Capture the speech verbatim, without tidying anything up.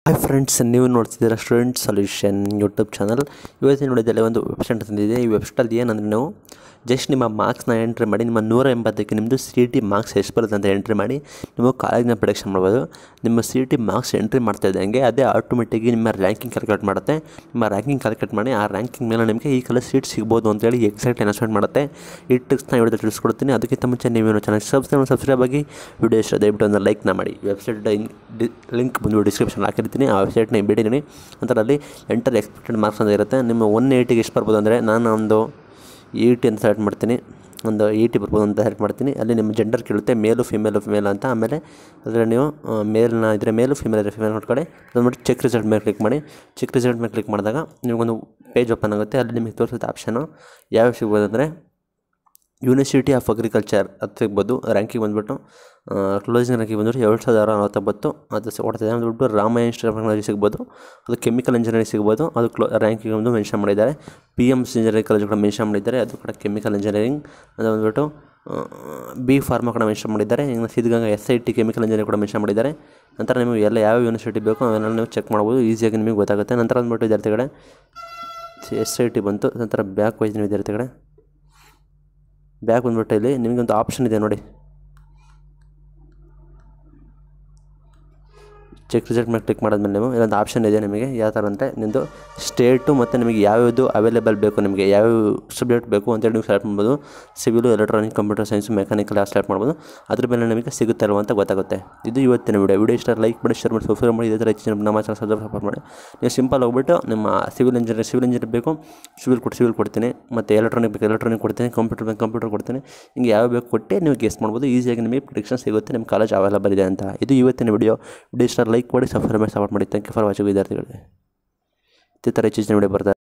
Hi friends, ನೀವು ನೋಡ್ತಿದ್ದೀರಾ student solution YouTube channel. ಇವತ್ತಿನ ನೋಡಿದಲ್ಲಿ ಒಂದು ವೆಬ್ಸೈಟ್ ತಂದಿದೆ. ಈ ವೆಬ್ಸೈಟಲ್ಲಿ ಏನಂದರೆ ನೀವು ಜಸ್ಟ್ ನಿಮ್ಮ ಮಾರ್ಕ್ಸ್ನ ಎಂಟ್ರಿ ಮಾಡಿ, ನಿಮ್ಮ ನೂರ ಎಂಬತ್ತಕ್ಕೆ ನಿಮ್ಮದು ಸಿ ಟಿ ಮಾರ್ಕ್ಸ್ ಎಷ್ಟು ಬರುತ್ತೆ ಅಂತ ಎಂಟ್ರಿ ಮಾಡಿ ನೀವು ಕಾಲೇಜ್ನ ಪ್ರೊಡಕ್ಷನ್ ಮಾಡ್ಬೋದು. ನಿಮ್ಮ ಸಿ ಟಿ ಮಾರ್ಕ್ಸ್ ಎಂಟ್ರಿ ಮಾಡ್ತಾ ಇದ್ದಂಗೆ ಅದೇ ಆಟೋಮೆಟಿಕ್ಗೆ ನಿಮ್ಮ ರ್ಯಾಂಕಿಂಗ್ ಕ್ಯಾಲ್ಕುಲೇಟ್ ಮಾಡುತ್ತೆ. ನಿಮ್ಮ ರ್ಯಾಂಕಿಂಗ್ ಕ್ಯಾಲ್ಕುಲೇಟ್ ಮಾಡಿ ಆ ರ್ಯಾಂಕಿಂಗ್ ಮೇಲೆ ನಿಮಗೆ ಈ ಕಲರ್ ಸೀಟ್ ಸಿಗ್ಬೋದು ಅಂತೇಳಿ ಎಕ್ಸಾಕ್ಟ್ ಅನೌನ್ಸ್ಮೆಂಟ್ ಮಾಡುತ್ತೆ. ಈ ಟ್ರಿಕ್ಸ್ನ ವಿಡಿಯೋದಲ್ಲಿ ತಿಳಿಸ್ಕೊಡ್ತೀನಿ. ಅದಕ್ಕಿಂತ ಮುಂಚೆ ನೀವೇನು ಚಾನಲ್ ಸಬ್ಸ್ಕ್ರೈಬ್ ಸಬ್ಸ್ಕ್ರೈಬ್ ಆಗಿ ವಿಡಿಯೋ ಇಷ್ಟ ದಯವಿಟ್ಟು ಒಂದು ಲೈಕ್ನ ಮಾಡಿ. ವೆಬ್ಸೈಟ್ ಲಿಂಕ್ ಬಂದು ಡಿಸ್ಕ್ರಿಪ್ಷನ್ ಹಾಕಿರ್ತೀನಿ. ಆ ವೆಬ್ಸೈಟ್ನ ಬಿಟ್ಟಿದ್ದೀನಿ. ನಂತರ ಅಲ್ಲಿ ಎಂಟರ್ ಎಕ್ಸ್ಪೆಕ್ಟೆಡ್ ಮಾರ್ಕ್ಸ್ ಅಂತ ಇರುತ್ತೆ. ನಿಮ್ಮ ಒನ್ ಏಯ್ಟಿಗೆ ಎಷ್ಟು ಬರ್ಬೋದು ಅಂದರೆ ನಾನು ಒಂದು ಏಯ್ಟಿ ಅಂತ ಸೆಲೆಕ್ಟ್ ಮಾಡ್ತೀನಿ. ಒಂದು ಏಯ್ಟಿ ಬರ್ಬೋದು ಅಂತ ಸೆಲೆಕ್ಟ್ ಮಾಡ್ತೀನಿ. ಅಲ್ಲಿ ನಿಮ್ಮ ಜೆಂಡರ್ ಕೇಳುತ್ತೆ, ಮೇಲು ಫಿಮೇಲು ಫಿಮೇಲ್ ಅಂತ. ಆಮೇಲೆ ಅದರಲ್ಲಿ ನೀವು ಮೇಲ್ನ ಇದ್ದರೆ ಮೇಲು, ಫಿಮೇಲ್ ಇದ್ದರೆ ಫಿಮೇಲ್ ನೋಡ್ಕೊಳ್ಳಿ. ಅದು ನೋಡಿ ಚೆಕ್ ರಿಸಲ್ಟ್ ಮೇಲೆ ಕ್ಲಿಕ್ ಮಾಡಿ. ಚೆಕ್ ರಿಸಲ್ಟ್ ಮೇಲೆ ಕ್ಲಿಕ್ ಮಾಡಿದಾಗ ನಿಮಗೊಂದು ಪೇಜ್ ಓಪನ್ ಆಗುತ್ತೆ. ಅಲ್ಲಿ ನಿಮಗೆ ತೋರಿಸುತ್ತೆ ಆಪ್ಷನು ಯಾವ್ಯಾವ ಸಿಗ್ಬೋದು ಅಂದರೆ ಯೂನಿವರ್ಸಿಟಿ ಆಫ್ ಅಗ್ರಿಕಲ್ಚರ್ ಅದು ಸಿಗ್ಬೋದು. ರ್ಯಾಂಕಿಂಗ್ ಬಂದುಬಿಟ್ಟು ಕ್ಲೋಸಿಂಗ್ ರ್ಯಾಂಕಿಂಗ್ ಬಂದುಬಿಟ್ಟು ಎರಡು ಸಾವಿರದ ನಲವತ್ತೊಂಬತ್ತು ಅದು ಕೊಡ್ತಿದೆ. ಅಂದ್ಬಿಟ್ಟು ರಾಮ ಇನ್ಸ್ಟಿಟ್ಯೂಟ್ ಆಫ್ ಟೆಕ್ನಾಲಜಿ ಸಿಗ್ಬೋದು. ಅದು ಕೆಮಿಕಲ್ ಇಂಜಿನಿಯರಿಂಗ್ ಸಿಗ್ಬೋದು. ಅದು ಕ್ಲೋ ರ್ಯಾಂಕಿಂಗ್ ಒಂದು ಮೆನ್ಷನ್ ಮಾಡಿದ್ದಾರೆ. P M C engineering college ಕೂಡ ಮೆನ್ಷನ್ ಮಾಡಿದ್ದಾರೆ. ಅದು ಕೂಡ ಕೆಮಿಕಲ್ ಇಂಜಿನಿಯರಿಂಗ್. ಅದು ಬಂದುಬಿಟ್ಟು ಬಿ ಫಾರ್ಮಾ ಕೂಡ ಮೆನ್ಷನ್ ಮಾಡಿದ್ದಾರೆ. ಇನ್ನು Siddaganga S I T chemical engineering ಕೂಡ ಮೆನ್ಷನ್ ಮಾಡಿದ್ದಾರೆ. ನಂತರ ನಿಮಗೆ ಎಲ್ಲ ಯಾವ ಯೂನಿವರ್ಸಿಟಿ ಬೇಕೋ ಅವೆಲ್ಲ ನೀವು ಚೆಕ್ ಮಾಡ್ಬೋದು. ಈಸಿಯಾಗಿ ನಿಮಗೆ ಗೊತ್ತಾಗುತ್ತೆ. ನಂತರ ಬಂದುಬಿಟ್ಟು ವಿದ್ಯಾರ್ಥಿಗಳೇ ಎಸ್ ಐ ಟಿ ಬಂತು. ನಂತರ ಬ್ಯಾಕ್ ವೈಸ್ ವಿದ್ಯಾರ್ಥಿಗಳೇ ಬ್ಯಾಕ್ ಬಂದ್ಬಿಟ್ಟು ಇಲ್ಲಿ ನಿಮಗೊಂದು ಆಪ್ಷನ್ ಇದೆ ನೋಡಿ, ಚೆಕ್ ರಿಸಲ್ಟ್ ಮೇಲೆ ಕ್ಲಿಕ್ ಮಾಡಿದ್ಮೇಲೆ ನೀವು ಇಲ್ಲೊಂದು ಆಪ್ಷನ್ ಇದೆ ನಿಮಗೆ. ಯಾವ ಥರ ಅಂದರೆ ನಿಮ್ಮದು ಸ್ಟೇಟು ಮತ್ತು ನಿಮಗೆ ಯಾವ್ಯಾವುದು ಅವೈಲೇಬಲ್ ಬೇಕು, ನಿಮಗೆ ಯಾವ್ಯಾವ ಸಬ್ಜೆಕ್ಟ್ ಬೇಕು ಅಂತೇಳಿ ನೀವು ಸೆಲೆಕ್ಟ್ ಮಾಡ್ಬೋದು. Civil, electronic, computer science, mechanical select ಮಾಡ್ಬೋದು. ಅದ್ರ ಮೇಲೆ ನಿಮಗೆ ಸಿಗುತ್ತೆ ಅಲ್ವ ಅಂತ ಗೊತ್ತಾಗುತ್ತೆ. ಇದು ಇವತ್ತಿನ ವಿಡಿಯೋ. ವಿಡಿಯೋ ಇಷ್ಟ ಲೈಕ್ ಮಾಡಿ, ಶೇರ್ ಮಾಡಿ, ಸಬ್ಸ್ಕ್ರೈಬ್ ಮಾಡಿ. ಇದೇ ಥರ ಹೆಚ್ಚಿನ ನಮ್ಮ ಚಾನಲ್ ಸಬ್ಸ್ಕ್ರೈಬ್ ಮಾಡಿ. ನೀವು ಸಿಂಪಲ್ ಹೋಗ್ಬಿಟ್ಟು ನಿಮ್ಮ ಸಿವಿಲ್ ಇಂಜಿನಿಯರ್ ಸಿವಿಲ್ ಇಂಜಿನಿಯರ್ ಬೇಕು, ಸಿವಿಲ್ ಕೊಟ್ಟು ಸಿವಿಲ್ ಕೊಡ್ತೀನಿ. ಮತ್ತು ಎಲೆಕ್ಟ್ರಾನಿಕ್ ಬೇಕು ಎಲೆಕ್ಟ್ರಾನಿಕ್ ಕೊಡ್ತೀನಿ, ಕಂಪ್ಯೂಟರ್ ಬೇಕು ಕಂಪ್ಯೂಟರ್ ಕೊಡ್ತೀನಿ. ಹಿಂಗೆ ಯಾವ ಬೇಕು ಕೊಟ್ಟು ನೀವು ಗೆಸ್ ಮಾಡ್ಬೋದು. ಈಸಿಯಾಗಿ ನಿಮಗೆ ಪ್ರಿಡಿಕ್ಷನ್ ಸಿಗುತ್ತೆ ನಿಮ್ಮ ಕಾಲೇಜ್ ಅವೈಲೇಬಲ್ ಇದೆ ಅಂತ. ಇದು ಇವತ್ತಿನ ವಿಡಿಯೋ. ವಿಡಿಯೋ ಇಷ್ಟ ಲೈಕ್ ಮಾಡಿ, ಸಬ್ಸ್ಕ್ರೈಬ್ ಮಾಡಿ, ಸಪೋರ್ಟ್ ಮಾಡಿ. ಥ್ಯಾಂಕ್ ಯು ಫಾರ್ ವಾಚಿಂಗ್ ವಿದ್ಯಾರ್ಥಿಗಳಿಗೆ. ಇದೇ ಥರ ಹೆಚ್ಚಿನ ವಿಡಿಯೋ ಬರ್ತಾರೆ.